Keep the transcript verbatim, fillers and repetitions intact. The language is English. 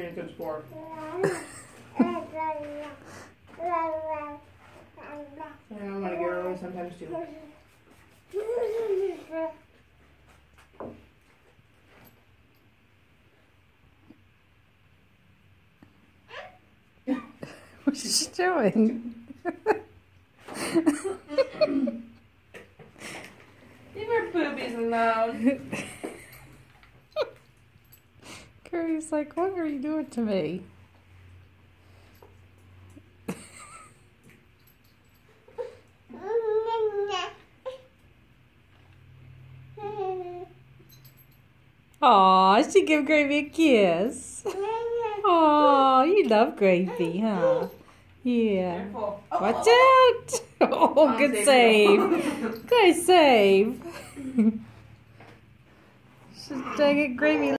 a good sport. Yeah, I'm gonna get early sometimes too. What's she doing? Leave her boobies alone. Curry's like, what are you doing to me? Aw, she give Grayvee a kiss. Aw, you love Grayvee, huh? Yeah. Careful. Watch out! Oh, good save. Good save. Dang it, Grayvee.